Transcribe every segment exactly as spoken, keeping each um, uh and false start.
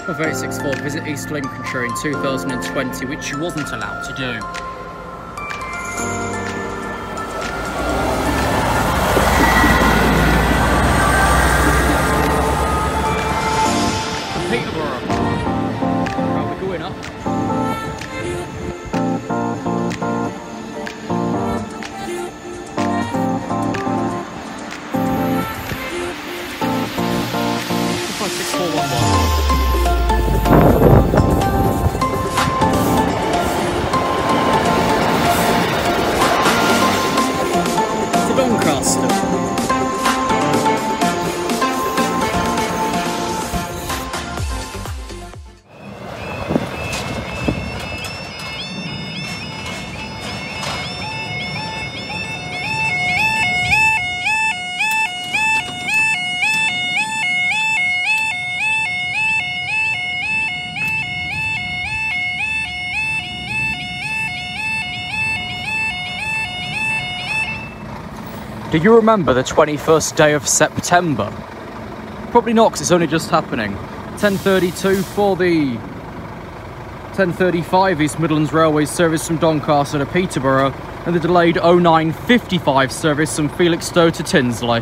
Of eight six four, visit East Lincolnshire in two thousand twenty, which you wasn't allowed to do. Peterborough. Right, we're going up. five six four one one. Do you remember the twenty-first day of September? Probably not, because it's only just happening. ten thirty-two for the ten thirty-five East Midlands Railway service from Doncaster to Peterborough, and the delayed oh nine fifty-five service from Felixstowe to Tinsley.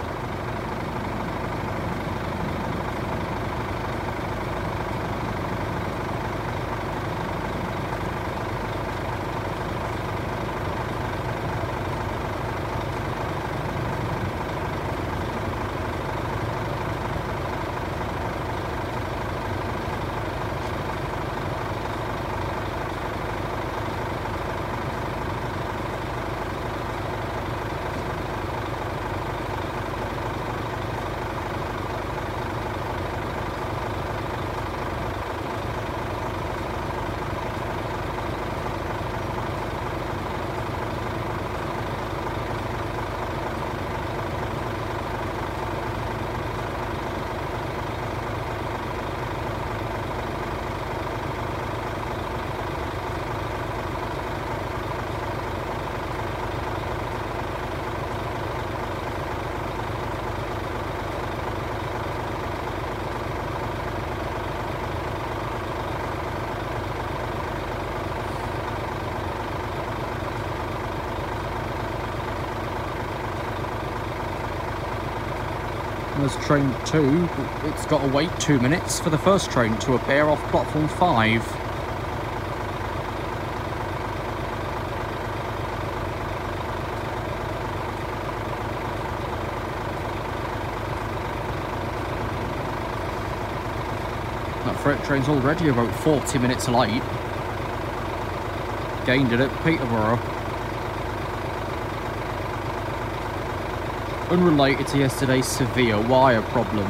There's train two, it's got to wait two minutes for the first train to appear off platform five. That freight train's already about forty minutes late. Gained it at Peterborough. Unrelated to yesterday's severe wire problem,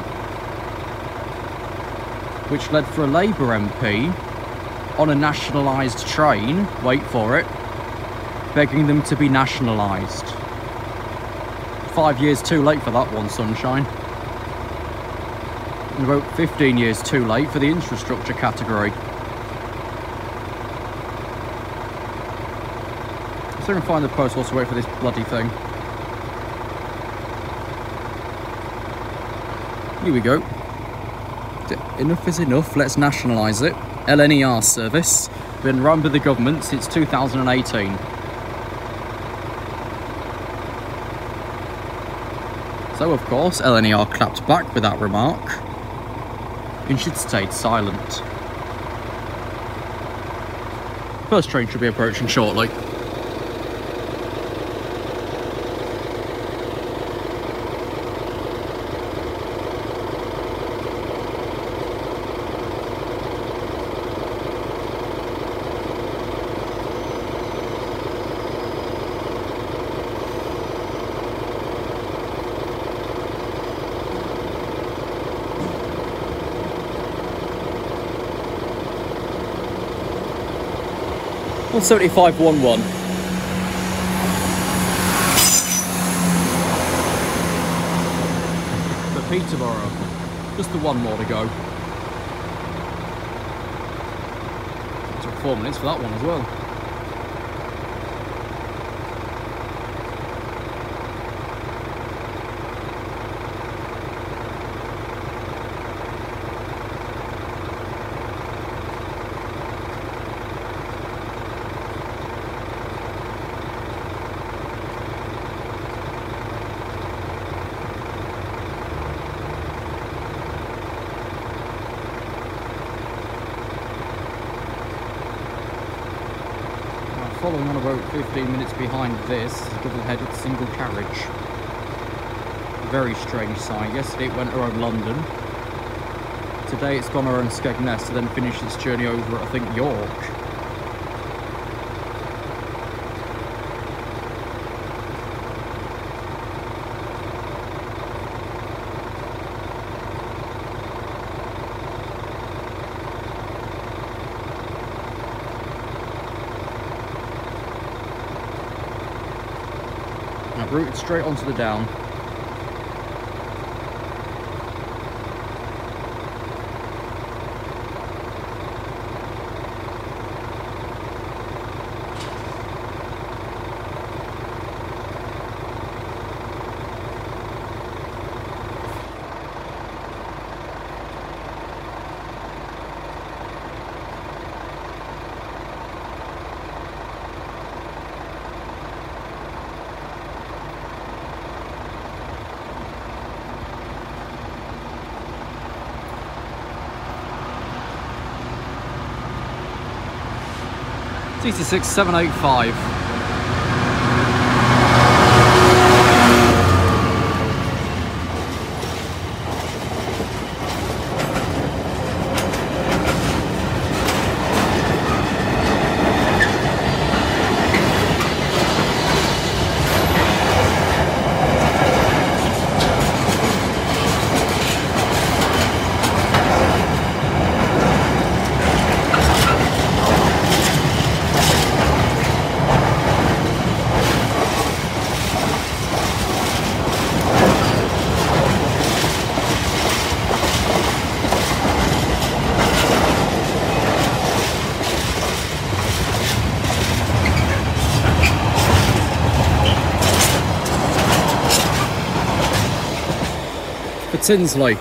which led for a Labour M P on a nationalised train, wait for it, begging them to be nationalised. Five years too late for that one, sunshine. And about fifteen years too late for the infrastructure category. Let's see if I can find the post whilst I wait for this bloody thing. Here we go. Enough is enough, let's nationalise it. L N E R service. Been run by the government since two thousand eighteen. So of course, L N E R clapped back with that remark. And should stayed silent. First train should be approaching shortly. one seventy-five one one. For Peterborough, just the one more to go. It took four minutes for that one as well. following on about fifteen minutes behind this, double-headed single carriage. Very strange sign. Yesterday it went around London. Today it's gone around Skegness to then finish its journey over at, I think, York. I've routed straight onto the down. C T six seven eight five. For Tinsley.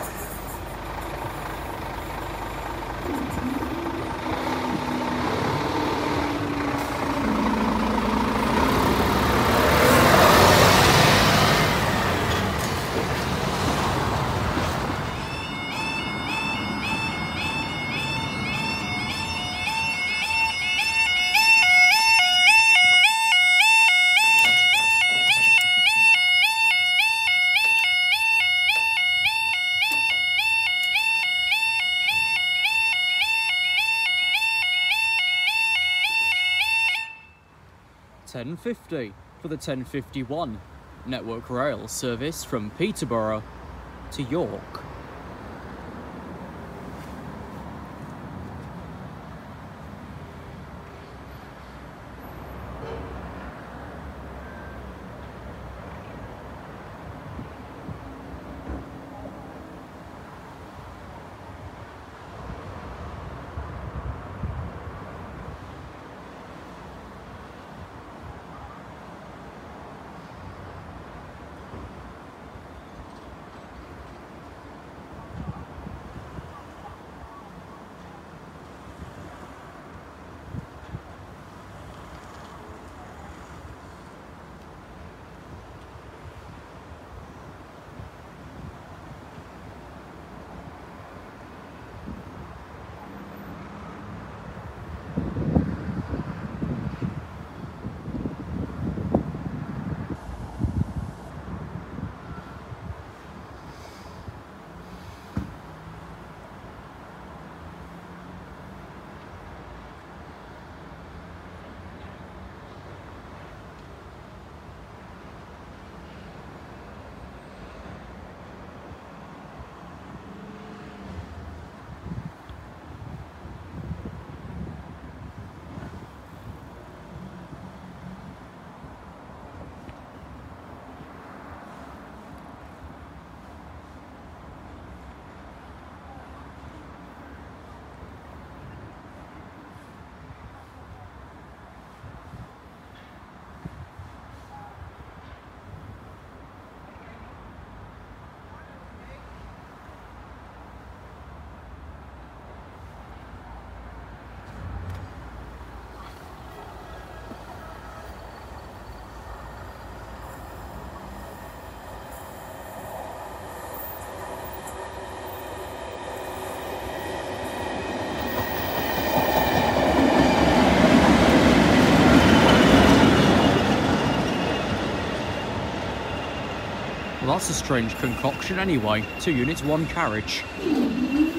ten fifty for the ten fifty-one Network Rail service from Peterborough to York. Well, that's a strange concoction anyway. Two units, one carriage.